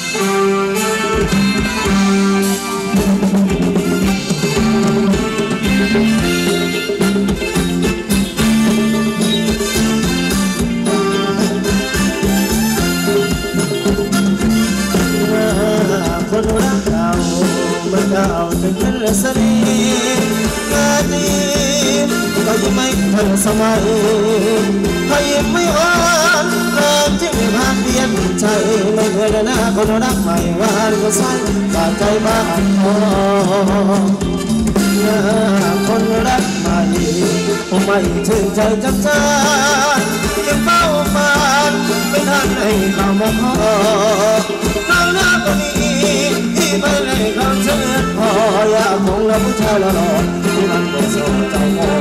คนรักเก่าเมื่อเก่าจะเป็นสนิทงานนี้ก็ยังไม่ทันสมัยพายิ้มไม่อ่อนแรงที่ไม่ผ่านเปลี่ยนใจไม่เคยได้หน้าคนรักใหม่หวานก็ใส่บาดใจบ้านทองคนรักใหม่ไม่ถึงใจจำใจยังเฝ้าฝันไม่ทันให้เข้ามาขอคราวหน้าก็มีที่ไม่ได้เข้าเชิญพออยากคงแล้วผู้ชายหล่อที่มันเป็นโซ่เจ้าโง่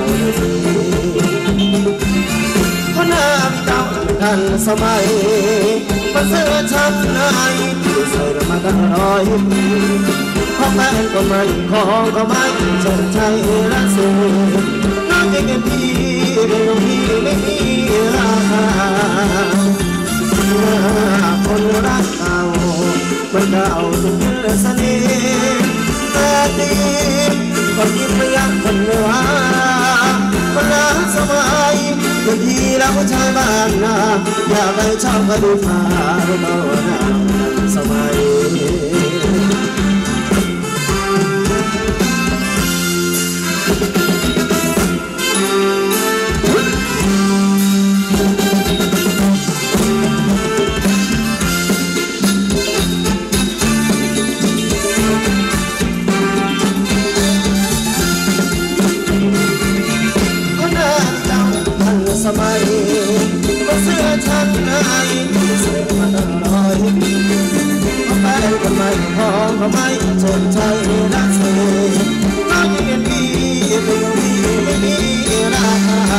คนหน้ามีเจ้าทันสมัยมันเสื้อชั้นในที่ใส่มาตั้ง100 ปีของแฟนก็ไม่ของก็ไม่เชิญใจและสื่อน้องจะเก็บพี่เป็นพี่ไม่มีราคาคนรักเก่าไม่เก่าจะเป็นสนิทแต่ดีก็ยิ้มไม่ยักคนไม่ว่าคนรักสมัยก็ดีแล้วผู้ชายบ้านนาอยากให้ชอบก็ดูฟ้าดูเบาหน้าสมัยสมัยก็เสื้อชั้นในเสื้อมาตั้ง100 ปีก็แฟนก็ไม่ของก็ไม่สนใจรักเธอน้องยังเป็นพี่เป็นพี่ไม่มีราคา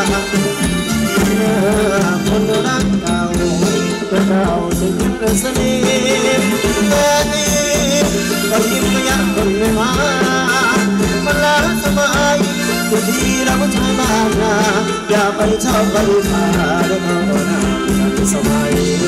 คนรักเก่าก็เก่าจะเป็นสนิทแต่ดีก็ยิ้มไม่ยักคนไม่มามันล้าสมัยก็ดีแล้วผู้ชายบ้านนาอย่าไปชอบไปผ่าได้เท่านั้นสมัย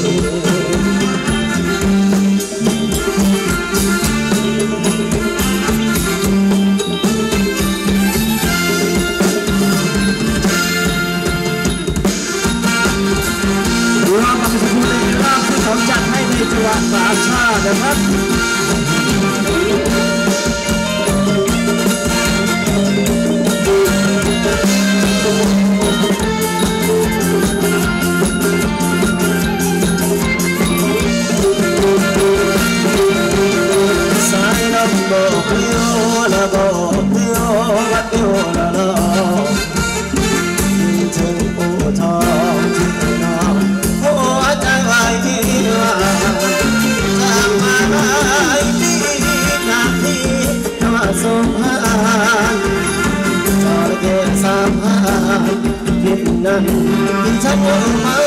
รอบมาสักครู่ในรอบที่ผมจัดให้ในจังหวะสามชาตินะครับถึงปูทองที่น้องหัวใจไว้ที่ว่าจากมาหลายปีนาทีน้ำสมหารจอระเข้3 คิดนั้นที่ฉันยังมา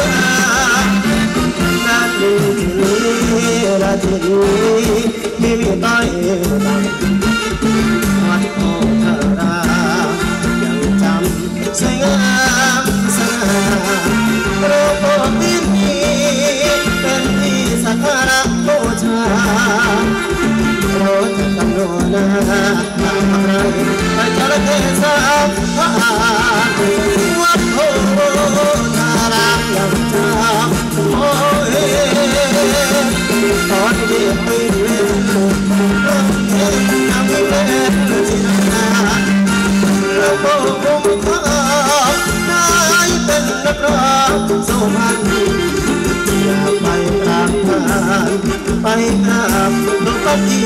นั่นที่นี้และที่นี้ที่มีต้อยต่ำวัดโอทารายังจำสวยงามสง่าโปรโมทที่นี้เป็นที่สักการะบูชาโปรดกำหนดหน้าอะไรให้จระเข้3 วัดโอทารายังจำโอ้ยตอนที่ไปเล่นน้ำไม่เล่นที่นาแล้วก็คงขอนายเป็นนักร้องสุพรรณอยากไปกราบท่านไปกราบหลวงพ่อที่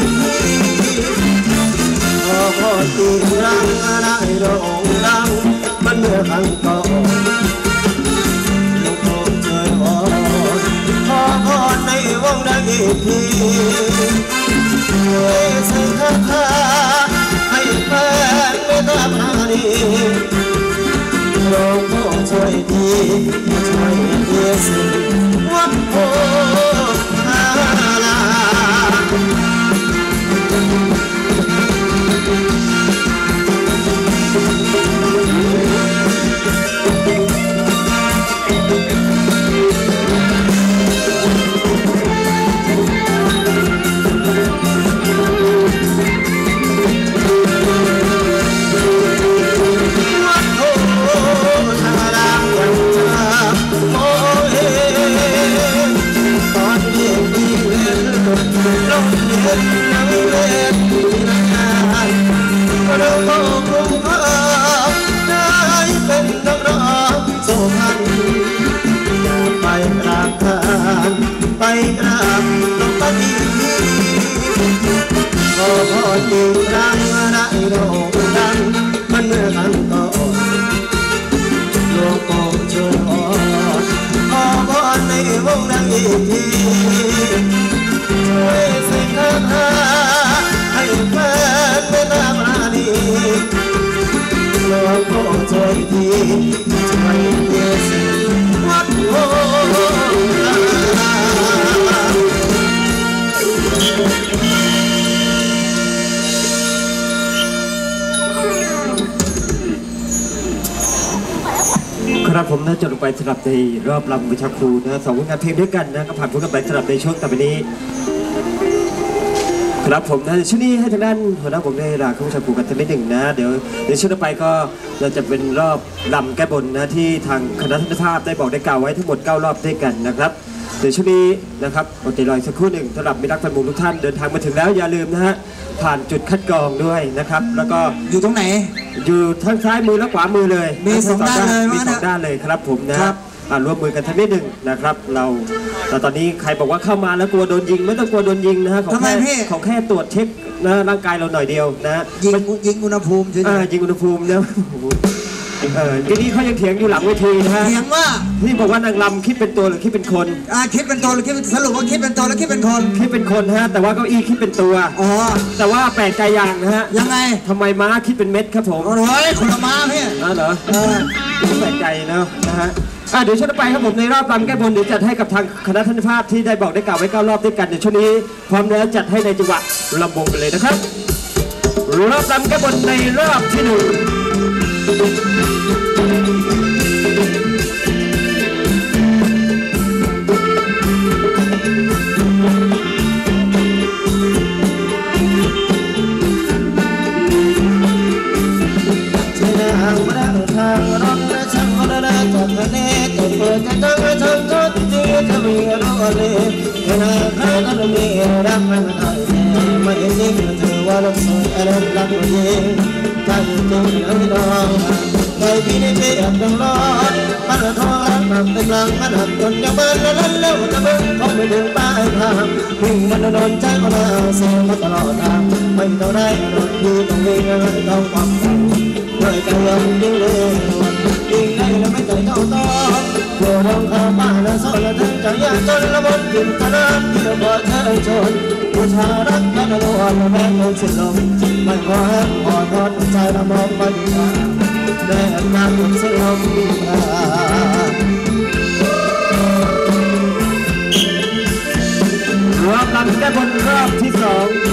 ขอตีรังได้โด่งดังมันเมื่อครั้งก่อนหลวงพ่อเคยขอพรในวงได้อีกทีใส่คาถาให้แฟนไม่ตามหาดีหลวงพ่อช่วยทีช่วยทีสิวัดโพธารามเป็นนางเวทนานเราก็คุ้มครองได้เป็นนักร้องโสภัณฑ์อยากไปกราบทานไปกราบหลวงพ่อดีขอพรอีกครั้งได้โด่งดังมันเมื่อครั้งก่อนหลวงพ่อช่วยขอพรในวงดังอีกทีช่วยสิงห์หาให้แฟนเป็นตาปราณีหลวงพ่อช่วยทีช่วยเยซูวัดโพครับผมน่าจะลงไปสลับในรอบลำวิชาครูนะ2 ผลงานเพลงด้วยกันนะก็ผ่านพ้นกันไปสลับในช่วงต่อไปนี้ครับผมนะช่วงนี้ให้ทางด้านหัวหน้าผมได้ลาเข้าวิชาครูกันสักนิดหนึ่งนะเดี๋ยวในช่วงต่อไปก็เราจะเป็นรอบลำแก้บนนะที่ทางคณะทัศนภาพได้บอกได้กล่าวไว้ทั้งหมด9 รอบด้วยกันนะครับเดี๋ยวช่วงนี้นะครับอดใจรอสักครู่หนึ่งสำหรับมิตรรักแฟนหมู่ทุกท่านเดินทางมาถึงแล้วอย่าลืมนะฮะผ่านจุดคัดกรองด้วยนะครับแล้วก็อยู่ตรงไหนอยู่ทั้งซ้ายมือและขวามือเลยมี2 ด้านเลยมี2 ด้านเลยครับผมนะร่วมมือกันทั้งนิดหนึ่งนะครับเราตอนนี้ใครบอกว่าเข้ามาแล้วกลัวโดนยิงไม่ต้องกลัวโดนยิงนะฮะเขาแค่ตรวจเช็คนะร่างกายเราหน่อยเดียวนะยิงอุณหภูมิใช่ไหมยิงอุณหภูมินะทีนี้เขายังเถียงอยู่หลังเวทีนะฮะเถียงว่าที่บอกว่านางรำคิดเป็นตัวหรือคิดเป็นคนคิดเป็นตัวหรือคิดสรุปว่าคิดเป็นตัวหรือคิดเป็นคนคิดเป็นคนฮะแต่ว่าเก้าอี้คิดเป็นตัวแต่ว่าแปลกใจอย่างนะฮะยังไงทำไมม้าคิดเป็นเม็ดครับผมโอ้ยคนละม้าพี่เหรอแปลกใจนะฮะเดี๋ยวช่วงต่อไปครับผมในรอบรำแก้บนเดี๋ยวจัดให้กับทางคณะทัศนภาพที่ได้บอกได้กล่าวไว้9 รอบด้วยกันในช่วงนี้พร้อมแล้วจัดให้ในจังหวะลำวงกันเลยนะครับรอบรำแก้บนในรอบที่1 ทางรถและช่างคนละจากทะเลแต่เปิดจะตั้งทางก็ที่จะมีรถเลยขณะข้างนั้นมีรักมันได้แต่ไม่จริงเธอว่ารักสวยอะไรรักตัวเองใจจริงให้ลองใจพี่ในเบียดต้องรอดมันทอดมันเป็นลังมันหักจนยังบ้านแล้วจะเบิ่งเขาไม่ดึงป้ายทางวิ่งมันโดนใจก็มาเสียมาตลอดทางไม่ต้องได้รถที่ต้องวิ่งต้องความฝันด้วยกันยังยิ่งเลยยิ่งได้แล้วไม่ใจเท่าตอนโผล่ลงเข้ามาแล้วสอนแล้วถึงจะยากจนละบนกินขนาดที่เราบอกเธอชนผู้ชายรักกันละวันแม่คนสิ้นลมไม่ขอให้ขอทอดใจละมองไปดีกว่าแม่นางคนสิ้นลมรอบลำแก้บนรอบที่2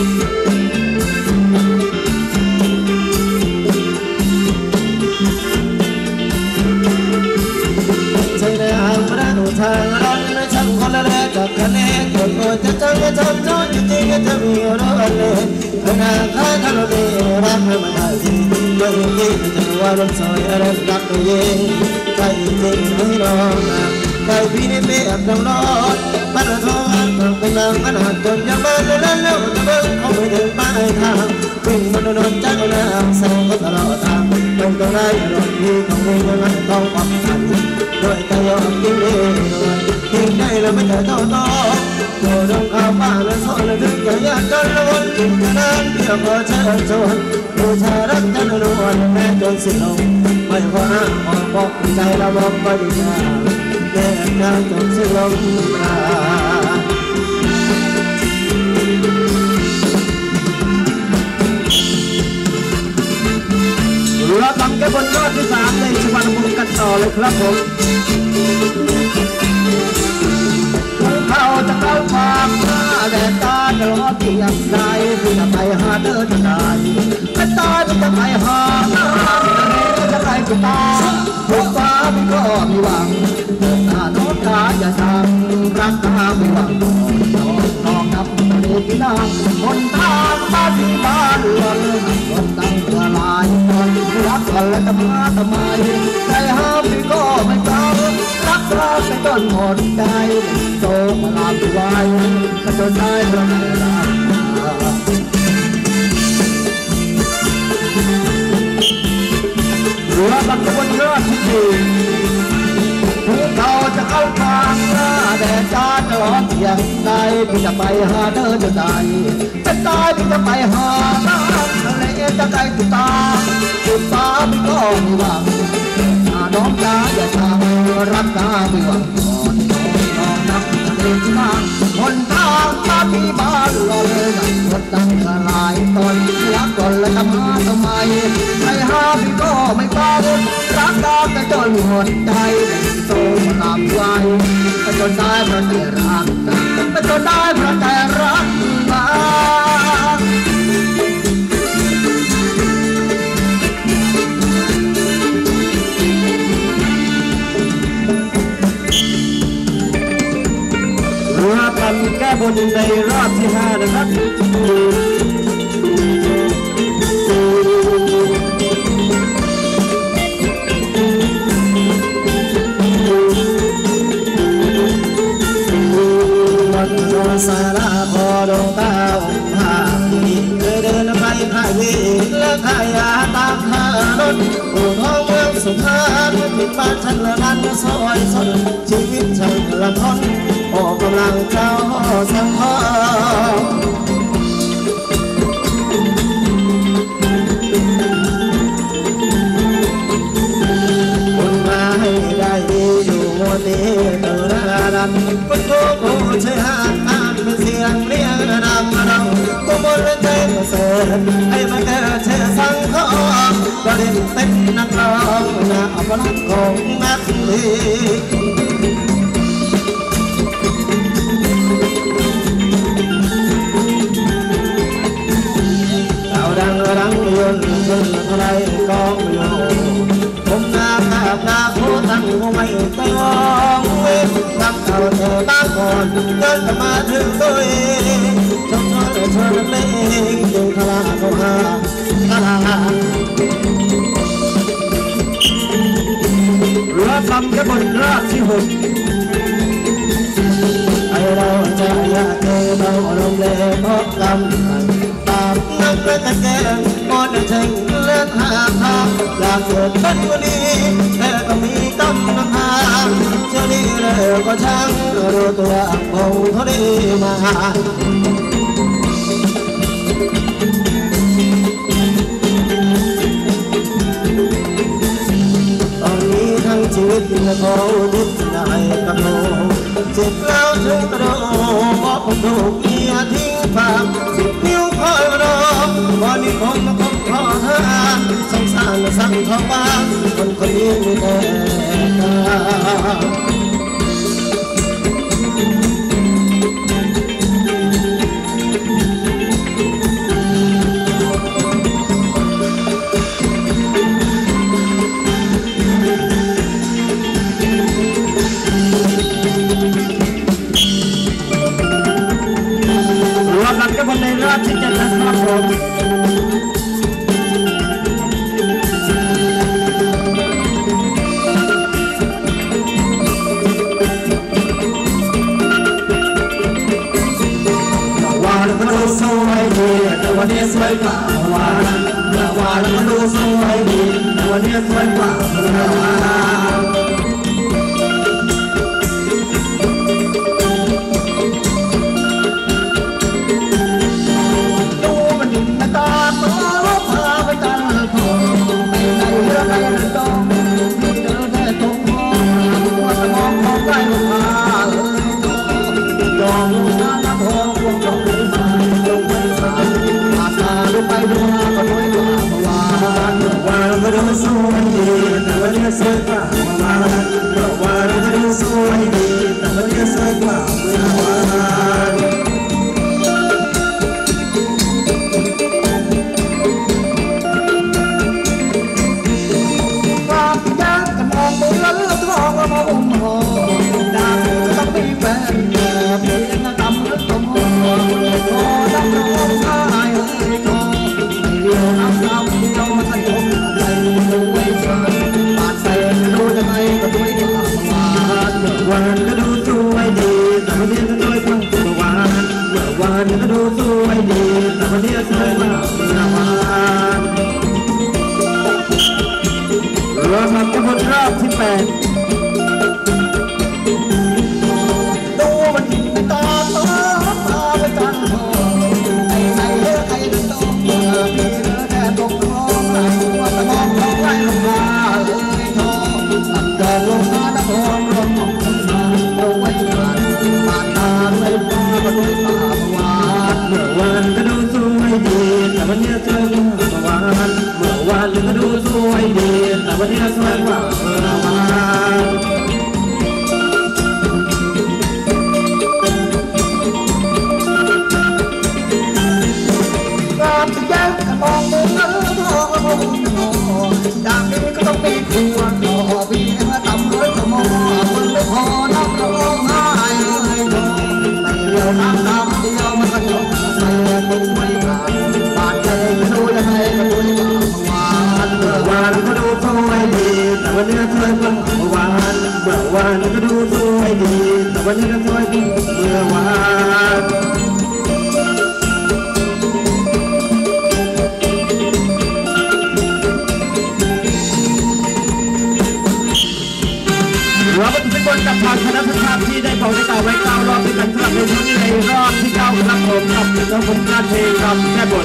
ทางร้อนและช่างคนละแรกกับคะแนนเกิดโกรธจะจังจะทำโทษจริงๆจะมีรถเลยขณะข้าทะเลรักให้มันได้จริงไม่จริงจะว่ารถสวยอะไรรักตัวเองใจจริงไม่รอใจพี่นี่เป็นแบบต้องรอดมันทอดมันเป็นนางมันหักจนยังบ้านแล้วจะเบิ่งเขาไม่ถึงป้ายทางวิ่งมันโดนจักรน้ำแซงก็ตลอดทางไม่ต้องได้รถพี่ของวิ่งยังต้องปรับขันด้วยใจยอมยิ่งเร็วยิ่งได้แล้วไม่ได้เท่าต่อโดนลงข้าวป้าและซ้อนและถึงจะยากจนละวนกินขนาดเดียวพอเชิญชวนดูชารักกันละวนแม้จนสิ้นลมไม่ขออ้างขอบอกใจเราบอกไปดีกว่าแม่นางจนสิ้นลมรับลำแก้บนรอบที่3ในจังหวัดลำพูนกันต่อเลยครับผมเขาจะเข้าความแดดตาจะรอเพียงใดที่จะไปหาเธอจะได้ไม่ตายไม่จะไปหาจะไปก็ตาทุกฟ้าพี่ก็มีหวังเดินหน้าโน้ตาอย่าสั่งรักตาไม่หวังน้องนับทะเลพี่นางคนทางบ้านที่บ้านเรือนคนตั้งเรือลายคนรักกันและจะมาทำไมใจห้ามพี่ก็ไม่กล้ารักเราไปต้นหมดใจโตมาลาไปไว้ก็จนได้เรื่องเวลาเรือบังคนรอดที่ดีภูเขาจะเข้าทางหน้าแดดจ้าตลอดอย่างใดพี่จะไปหาเธอจะได้จะตายพี่จะไปหาน้ำทะเลจะไกลตุตาตุตาพี่ก็ไม่หวังน้องจ้าอย่าทำรักตาไม่หวังก่อนน้องนับทะเลที่บ้านคนทางมาที่บ้านรอเลยนั่งรถตั้งสลายตอนรักก่อนแล้วทำหาทำไมไปหาพี่ก็ไม่ไปรักตาแต่จนหมดใจโตมาลำไว้จนได้เพราะแต่รักจนได้เพราะแต่รักมาทำแก้บนในรอบที่5นะครับวันโนสาราพอดวงตาองค์พาที่เคยเดินไปพายวีและขายาตามหารถผู้ท้องเมืองสุพรรณติดบ้านฉันละนันซอยสนชีวิตฉันละทนออกกำลังเจ้าสังหรณ์คนมาให้ได้ดีอยู่โมนี้เตือนรันคนโกโก้ใช้หางอ่านเป็นเสียงเรียกนำเราก็บนใจมาเสดให้มาเกิดเชื่อสังขรณ์ก็เล่นเป็นนักร้องนาอัปลักษณ์ของนักเลงรังยนต์จนอะไรก็ไม่รู้ผมหน้าตาหน้าโคตั้งไม่ต้องเว้นทำเอาเธอตาก่อนเดินมาถึงตัวเองชมเธอเล่นจึงทลาเข้าหาเรือลำแค่บนราบที่6ไอเราจะอยากเจอเราลงเล่เพราะกำตามนักเล่นแกงมอดเชิงเล่นหาทางอยากเกิดเป็นวันนี้แต่ก็มีกำลังหาเจ้านี่เลยก็ช่างรู้ตัวคงเขาได้มาตอนนี้ทั้งชีวิตเขาดิ้นได้กับโลเจ็บแล้วถึงกระโดดเพราะผมถูกเมียทิ้งฝาก10 นิ้วคอยมาดองวันนี้ผมมาคบขอเธอสงสารสั่งทองบ้างคนคนนี้ไม่แน่คนในราชกิจนะครับผมวันก็ดูสวยดีแต่วันนี้สวยกว่าวันก็ดูสวยดีแต่วันนี้สวยกว่าสวยดีแต่วันนี้สวยกว่าวันก็ดูสวยดีแต่วันนี้สวยกว่าความยักษ์กันมองบนล้นทองมาอุ้มห่อดาวต้องมีแฟนเพียงตำลึกตมห่อพอดังน้องชายเลยทองเดียวน้ำซ้ำเราทันยกอะไรไม่ใช่ปาดใส่ดูยังไงก็ด้วยความวันก็ดูสวยดีแต่วันนี้ก็ด้วยความวันก็ดูสวยดีแต่วันนี้สวยกว่าวันคนรอบที่8ดูมันหินตาตาไปจันทร์ไอ้ใส่เลือดไอ้ดึงตกพี่เลือดแค่ตกท้องไหลว่าตะมองท้องไหลลงมาเลยท้องตัดเดินลงมาตะมองลงมองขึ้นมาเอาไว้ผ่านผ่านตาเลยฟ้ามาด้วยตาหวานเมื่อวานก็ดูสวยดีแต่วันนี้เธอเมื่อวานเมื่อวานก็ดูสวยดีแต่วันนี้สวยกว่าเมื่อวานมองมุมนั้นทองจากนี้ก็ต้องมีครัวต่อพี่ต่ำร้อยก็มองมันไม่พอนับร้องไห้เลยน้องแต่เดียวน้ำดำเดียวมันก็ยกใส่มุมไม่ผ่านบาดใจก็ดูยังไงก็ดูยังเมื่อวานก็ดูสวยดีแต่วันนี้สวยกว่าเมื่อวานเมื่อวานก็ดูสวยดีแต่วันนี้สวยกว่าเมื่อวานเราเป็นทุกคนกับทางคณะผู้ชมที่ได้บอกได้กล่าวไว้9 รอบด้วยกันสำหรับในช่วงนี้ในรอบที่9ครับผมกับน้องผมการเพลงครับแค่บท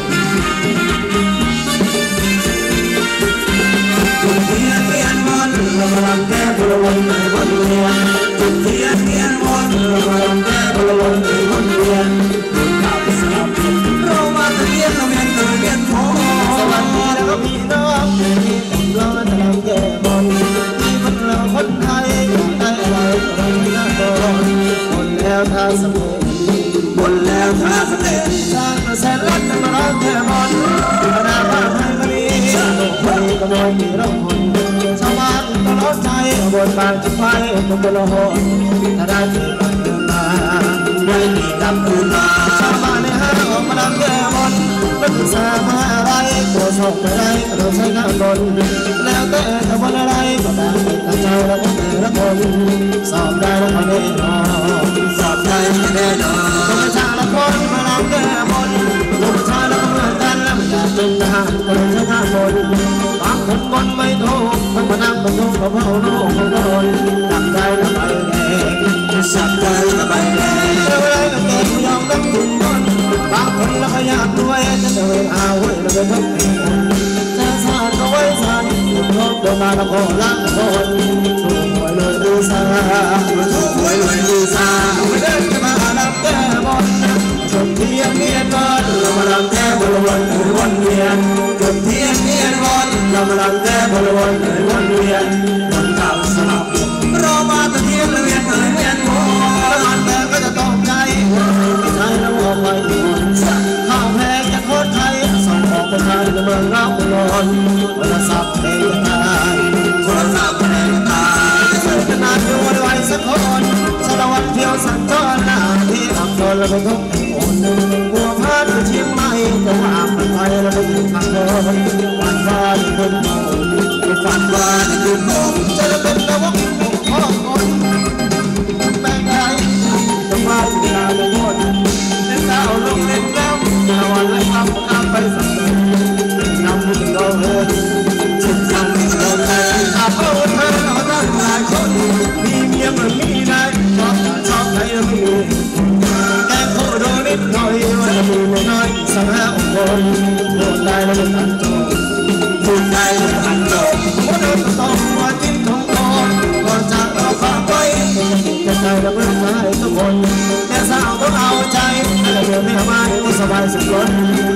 จุดเทียนเทียนวันเรามาลำแก้บนวันในวันเวียนจุดเทียนเทียนวันเรามาลำแก้บนวันในวันเวียนจุดดาวสลับเรามาตะเวียนเราเวียนเตยเวียนทองสวัสดีแล้วพี่น้องที่ผมรอจะลำแก้บนเราคนไทยอยากได้อะไรก็ได้นะบนแล้วถ้าสำเร็จบนแล้วถ้าสำเร็จสร้างมาแสนล้านจะมาร้องแค่บนธนาคารไทยมาดีโลกไทยก็มวยมีร้องคนชาวบ้านก็ร้องใจบนบางจุดไฟก็บนโลหะถ้าได้ที่กลับคืนมาได้ที่กลับคืนมาชาวบ้านในห้างออกมาดังแก้บนไม่ต้องสามาอะไรตัวสอบอะไรเราใช้งานบนแล้วแต่จะบนอะไรก็ได้แต่ใจเราก็แต่ละคนสอบได้แล้วก็แน่นอนสอบได้แน่นอนต้องไปชาละคนมาดังแก้บนลูกชายเราก็เหมือนกันแล้วไม่อยากเป็นทหารก็เลยใช้งานบนบางคนบนไม่ถูกต้องมานั่งบนทุกข์กับเผาโลกของตนจับได้แล้วไปแดงจับได้แล้วไปแดงเวลาก็เกิดยอมรับถึงบนบางคนเราก็อยากด้วยจะเดินเอาไว้แล้วก็ทุกข์จะสานก็ไว้สานถูกลบเดินมาแล้วก็ล้างคนถูกหวยเลยดูซาถูกหวยเลยดูซาไม่ได้จะมาลำแก้บนจุดเทียนเทียนบนเรามาลำแก้บนวันหรือวันเวียนจุดเทียนเทียนบนเรามาลำแก้บนวันหรือวันเวียนวันเก่าสลับเรามาตะเทียนเวียนเวียนโมแล้วมันแต่ก็จะต้องใจไม่ใช่แล้วออกไปข้าวแพงจะโคตรไทยส่งออกไปไทยในเมืองเรานอนโทรศัพท์เพลงตายโทรศัพท์เพลงตายซื้อขนาดดูไว้สักคนสารวัตรเที่ยวสัญจรหน้าที่อับจนแล้วไปทุกคนบัวพาดเชียงใหม่จะว่ามันไปแล้วไปถึงทางโน้นวันบ้านคนเมาฝันบ้านคนเมาจะเป็นนวกพ่อคนแบ่งใจต้องมาถึงลาโน่นเล่นดาวลงเล่นแล้วดาวอะไรทำน้ำไปสั่งน้ำมุ่งโดนชุดยังไม่โดนเลยอาโอ้เธอเราตั้งหลายคนมีเมียเหมือนมีนายชอบใครแล้วไม่มีแกงโคโดนนิดหน่อยวันมีไม่น้อยสัก5 คนโดนได้แล้วไม่ทันโจโดนได้แล้วไม่ทันโจว่าโดนต้องว่าจิ้มของคนก่อนจากเราฝากไว้จะใจเราเมื่อใจทุกคนแต่สาวต้องเอาใจแต่เดี๋ยวไม่มาก็สบายสุดล้น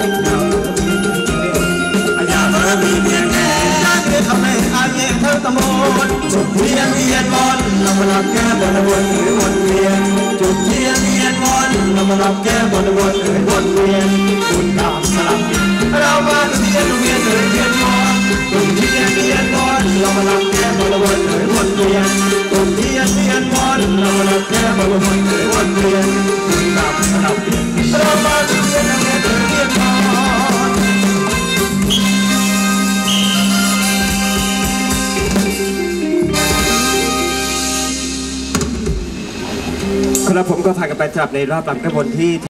อยากเธอมีเพียงแค่อยากเธอทำให้อาเย่เธอตะโมนจุดเทียนเทียนบนเรามาลับแก้บนวนหรือวนเวียนจุดเทียนเทียนบนเรามาลับแก้บนวนหรือวนเวียนคุณดาวสลับเรามาเทียนเวียนหรือเทียนบนจุดเทียนเทียนบนเรามาลับแก้บนวนหรือวนเวียนจุดเทียนเทียนบนเรามาลับแก้บนวนหรือวนเวียนคุณดาวสลับเรามาเทียนเวียนหรือเทียนบนครับผมก็ถ่ายกันไปจับในรอบลำกระบวนที่